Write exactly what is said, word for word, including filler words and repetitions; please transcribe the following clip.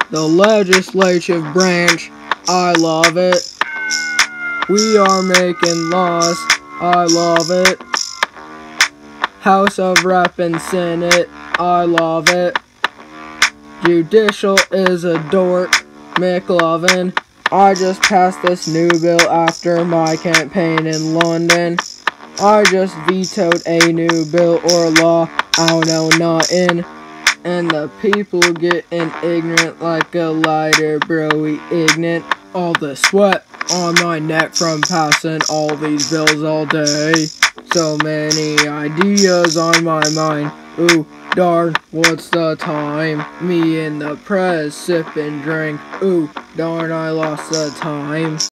The legislative branch, I love it. We are making laws, I love it. House of Rep and Senate, I love it. Judicial is a dork, McLovin. I just passed this new bill after my campaign in London. I just vetoed a new bill or law, I don't know nothing. And the people getting ignorant like a lighter, broy ignorant. All the sweat on my neck from passing all these bills all day. So many ideas on my mind. Ooh, darn, what's the time? Me and the press sip and drink. Ooh, darn, I lost the time.